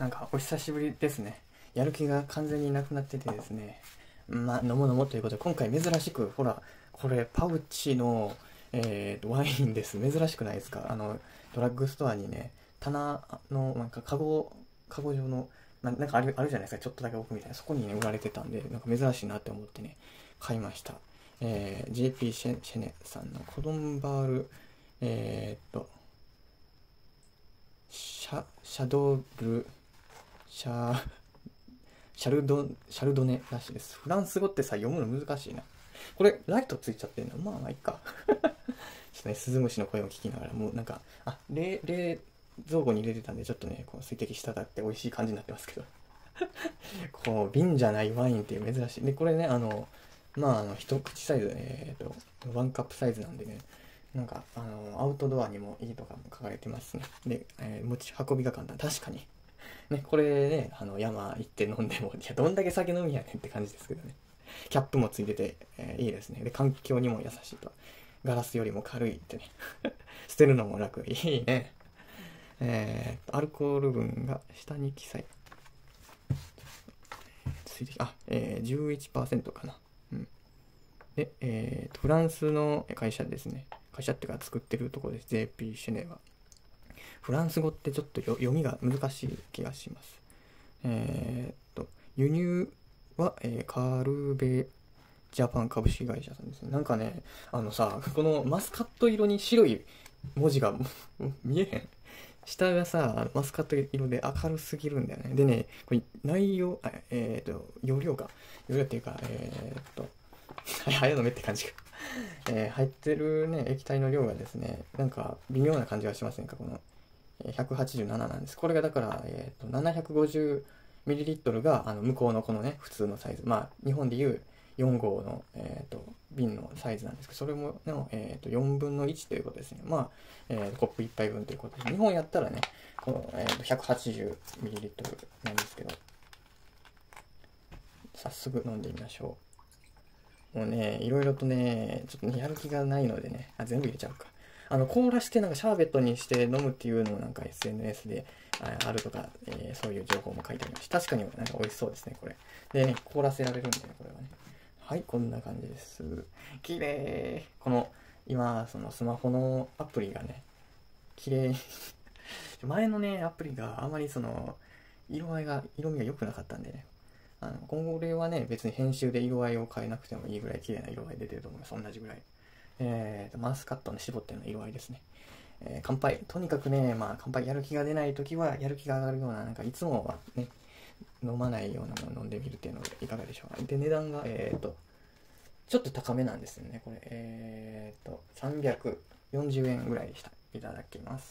なんかお久しぶりですね。やる気が完全になくなっててですね。まあ、飲もう飲もうということで、今回珍しく、ほら、これ、パウチの、ワインです。珍しくないですか？ドラッグストアにね、棚の、なんか、カゴ状の、なんかあるじゃないですか。ちょっとだけ奥みたいな。そこにね、売られてたんで、なんか珍しいなって思ってね、買いました。JP シェネさんのコドンバール、えーっと、シャドーブル、シャ、シャルドネらしいです。フランス語ってさ、読むの難しいな。これ、ライトついちゃってんの？まあ、いいか。ちょっとね、スズムシの声を聞きながら、もうなんか、冷蔵庫に入れてたんで、ちょっとね、こう水滴滴って美味しい感じになってますけど。こう、瓶じゃないワインっていう珍しい。で、これね、一口サイズ、ワンカップサイズなんでね、なんか、アウトドアにもいいとかも書かれてますね。で、持ち運びが簡単。確かに。ね、これね、山行って飲んでも、いや、どんだけ酒飲みやねんって感じですけどね。キャップもついてて、いいですね。で、環境にも優しいと。ガラスよりも軽いってね。捨てるのも楽。いいね。アルコール分が下に記載。11% かな。うん。で、フランスの会社ですね。会社っていうか作ってるところです。JP シェネは。フランス語ってちょっと読みが難しい気がします。輸入は、カルベジャパン株式会社さんですね。なんかね、このマスカット色に白い文字が見えへん。下がさ、マスカット色で明るすぎるんだよね。でね、これ内容、容量っていうか、早飲めって感じが。入ってるね、液体の量がですね、なんか微妙な感じがしませんか？この187なんです。これがだから、750ml が向こうのこのね、普通のサイズ。まあ、日本でいう4号の、瓶のサイズなんですけど、それもの、4分の1ということですね。まあ、コップ1杯分ということで、日本やったらね、この、180ml なんですけど、早速飲んでみましょう。もうね、いろいろとね、ちょっとね、やる気がないのでね、全部入れちゃうか。凍らしてなんかシャーベットにして飲むっていうのをなんか SNS であるとか、そういう情報も書いてありました。確かになんか美味しそうですね、これ。でね、凍らせられるんでね、これはね。はい、こんな感じです。綺麗。今、そのスマホのアプリがね、綺麗。前のね、アプリがあまり色味が良くなかったんでね。今後俺はね、別に編集で色合いを変えなくてもいいぐらい綺麗な色合い出てると思います。同じぐらい。マスカットの絞っての色合いですね。乾杯。とにかくね、まあ、乾杯やる気が出ないときは、やる気が上がるような、なんかいつもはね、飲まないようなものを飲んでみるっていうのでいかがでしょうか。で、値段が、ちょっと高めなんですよね、これ。340円ぐらいでした。いただきます。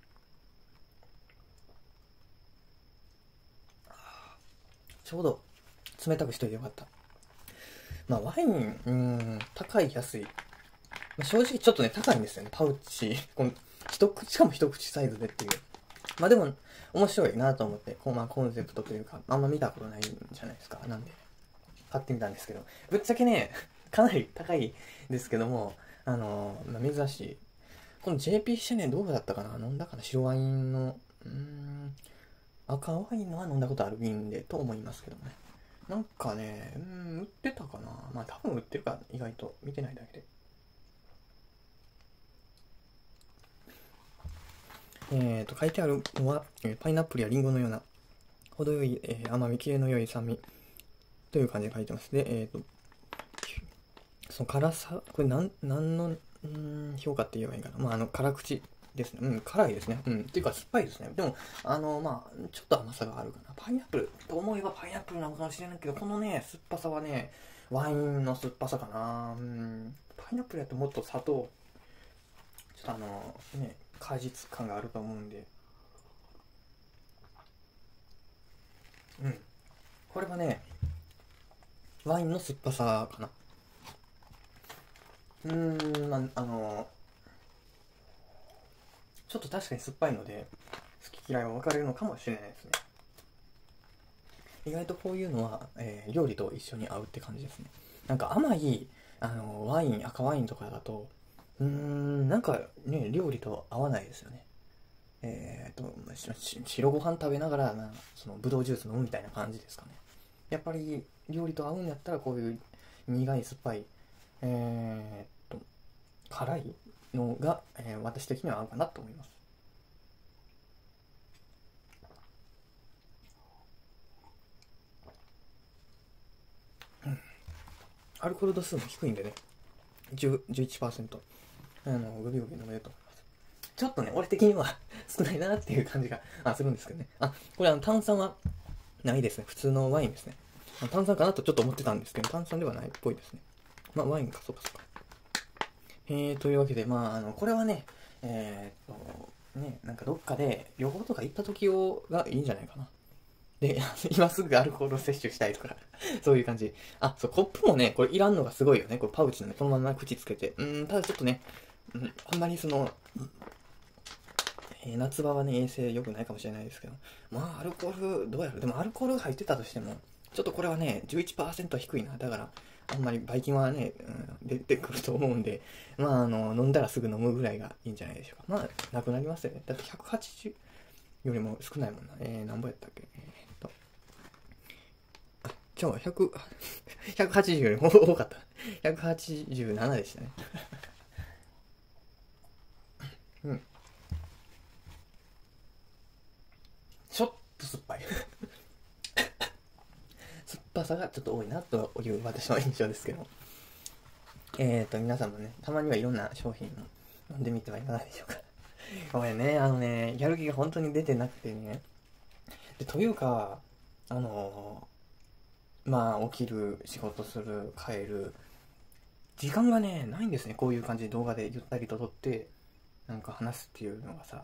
ちょうど冷たくしといてよかった。まあ、ワイン、高い、安い。正直ちょっとね、高いんですよね、パウチ。しかも一口サイズでっていう。まあでも、面白いなと思って、まあコンセプトというか、あんま見たことないんじゃないですか。なんで、買ってみたんですけど、ぶっちゃけね、かなり高いですけども、まあ、珍しい。この JP シェネどうだったかな？飲んだかな？白ワインの、赤ワインのは飲んだことある瓶でと思いますけどね。なんかね、売ってたかな？まあ多分売ってるか、意外と。見てないだけで。書いてあるのは、パイナップルやリンゴのような程よい、甘み、キレの良い酸味という感じで書いてます。で、その辛さ、これ何の評価って言えばいいかな。まあ、辛口ですね。辛いですね。っていうか酸っぱいですね。でも、まあ、ちょっと甘さがあるかな。パイナップルと思えばパイナップルなのかもしれないけど、このね、酸っぱさはね、ワインの酸っぱさかな。パイナップルやともっと砂糖、ちょっと果実感があると思うんで。これはね、ワインの酸っぱさかな。ちょっと確かに酸っぱいので、好き嫌いは分かれるのかもしれないですね。意外とこういうのは、料理と一緒に合うって感じですね。なんか甘い、ワイン、赤ワインとかだと、なんかね、料理と合わないですよね。 白ご飯食べながらそのぶどうジュース飲むみたいな感じですかね。やっぱり料理と合うんやったらこういう苦い酸っぱい、辛いのが、私的には合うかなと思います。アルコール度数も低いんでね、11%、グビグビ飲めると思います。ちょっとね、俺的には少ないなっていう感じがするんですけどね。これ炭酸はないですね。普通のワインですね。炭酸かなとちょっと思ってたんですけど、炭酸ではないっぽいですね。ワインか、そうかそうか。というわけで、これはね、なんかどっかで旅行とか行った時がいいんじゃないかな。で、今すぐアルコールを摂取したいとかそういう感じ。そう、コップもね、これいらんのがすごいよね。これパウチのね、このまま口つけて。ただちょっとね、あんまり夏場はね、衛生良くないかもしれないですけど。アルコール、どうやろ。でもアルコールが入ってたとしても、ちょっとこれはね、11% 低いな。だから、あんまりばい菌はね、出てくると思うんで、飲んだらすぐ飲むぐらいがいいんじゃないでしょうか。なくなりますよね。だって180よりも少ないもんな。何ぼやったっけ今日は180よりも多かった。187でしたね。ちょっと酸っぱい。酸っぱさがちょっと多いなという私の印象ですけど。皆さんもね、たまにはいろんな商品を飲んでみてはいかがでしょうか。ごめんね、やる気が本当に出てなくてね。というか、起きる、仕事する、帰る、時間がね、ないんですね。こういう感じで動画でゆったりと撮って、なんか話すっていうのがさ、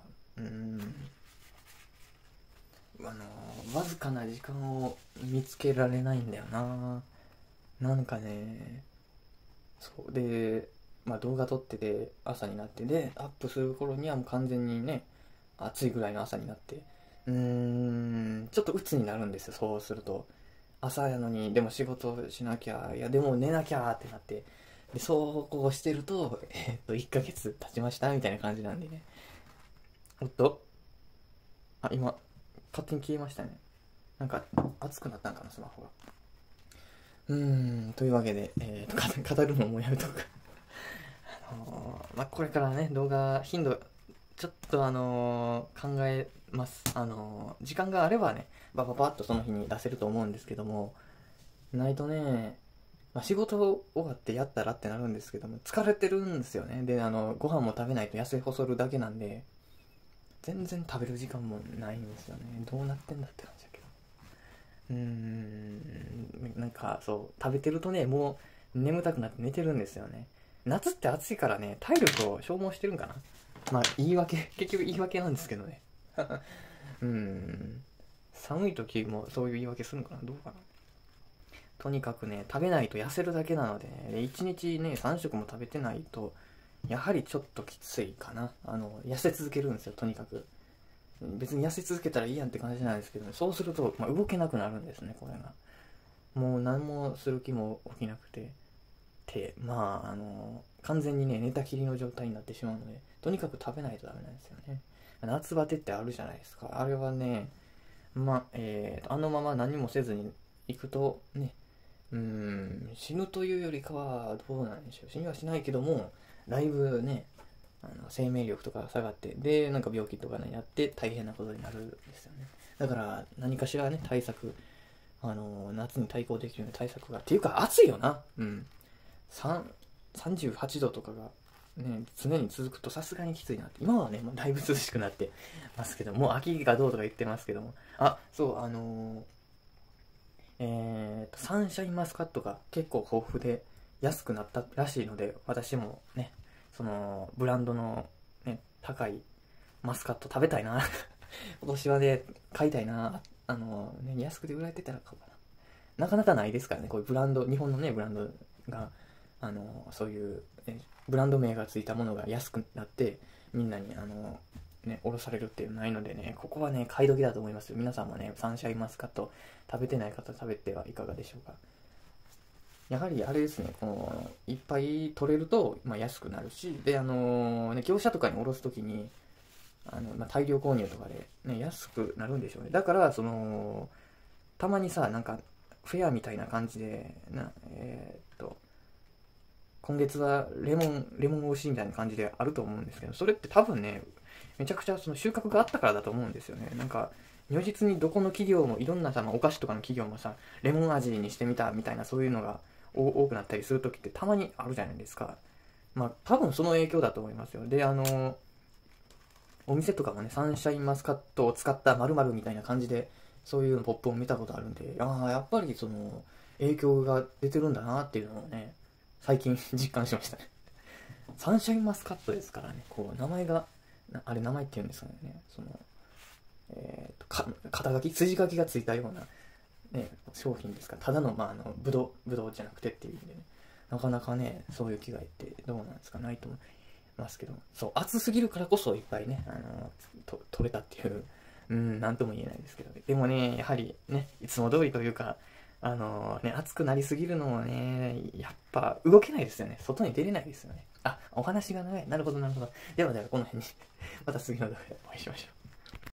わずかな時間を見つけられないんだよな。なんかね、そうで、動画撮ってて朝になってでアップする頃にはもう完全にね、暑いぐらいの朝になって、ちょっと鬱になるんですよ。そうすると朝やのに、でも仕事しなきゃ、いやでも寝なきゃってなって、でそうこうしてると1ヶ月経ちましたみたいな感じなんでね。おっと、今勝手に消えましたね。なんか熱くなったんかな、スマホが。というわけで、語るのもやめとく。これからね、動画頻度ちょっと考えます。時間があればね、バッとその日に出せると思うんですけども、ないとね、仕事終わってやったらってなるんですけども、疲れてるんですよね。で、ご飯も食べないと痩せ細るだけなんで、全然食べる時間もないんですよね。どうなってんだって感じだけど。なんかそう、食べてるとね、もう眠たくなって寝てるんですよね。夏って暑いからね、体力を消耗してるんかな。言い訳、結局言い訳なんですけどね。寒い時もそういう言い訳するのかな、どうかな。とにかくね、食べないと痩せるだけなのでね、1日ね、3食も食べてないと、やはりちょっときついかな。痩せ続けるんですよ、とにかく。別に痩せ続けたらいいやんって感じなんですけど、そうすると、動けなくなるんですね、これが。もう何もする気も起きなくて。完全にね、寝たきりの状態になってしまうので、とにかく食べないとダメなんですよね。夏バテってあるじゃないですか。あれはね、あのまま何もせずに行くとね、死ぬというよりかはどうなんでしょう。死にはしないけども、だいぶね、生命力とか下がって、で、なんか病気とかになって大変なことになるんですよね。だから何かしらね、対策、夏に対抗できるような対策が、っていうか暑いよな。38度とかがね、常に続くとさすがにきついなって。今はね、だいぶ涼しくなってますけども、秋がどうとか言ってますけども。そう、サンシャインマスカットが結構豊富で安くなったらしいので、私もね、そのブランドの、ね、高いマスカット食べたいな。今年はね、買いたいな。安くて売られてたら買おうかな。なかなかないですからね、こういうブランド、日本のね、ブランドが、そういう、ね、ブランド名がついたものが安くなって、みんなに、おろされるっていうのないのでね、ここはね、買い時だと思いますよ。皆さんもね、サンシャインマスカット食べてない方食べてはいかがでしょうか。やはりあれですね、いっぱい取れると、安くなるし、で、業者とかにおろすときに、 大量購入とかで、ね、安くなるんでしょうね。だから、たまにさ、なんか、フェアみたいな感じで、今月はレモン美味しいみたいな感じであると思うんですけど、それって多分ね、めちゃくちゃその収穫があったからだと思うんですよね。なんか、如実にどこの企業も、いろんなさ、お菓子とかの企業もさ、レモン味にしてみたみたいな、そういうのが多くなったりするときってたまにあるじゃないですか。まあ、多分その影響だと思いますよ。で、お店とかもね、サンシャインマスカットを使った〇〇みたいな感じで、そういうポップを見たことあるんで、やっぱりその、影響が出てるんだなっていうのをね、最近実感しましたね。サンシャインマスカットですからね、こう、名前が、あれ名前って言うんですかね、肩書き、筋書きがついたような、ね、商品ですから、ただの、ぶどうじゃなくてっていうんでね、なかなかね、そういう機会ってどうなんですか、ないと思いますけど、そう、暑すぎるからこそいっぱいね、取れたっていう、なんとも言えないですけど、でもね、やはりね、いつも通りというか、暑くなりすぎるのもね、やっぱ動けないですよね。外に出れないですよね。お話が長い。なるほど、なるほど。では、この辺にまた次の動画でお会いしましょう。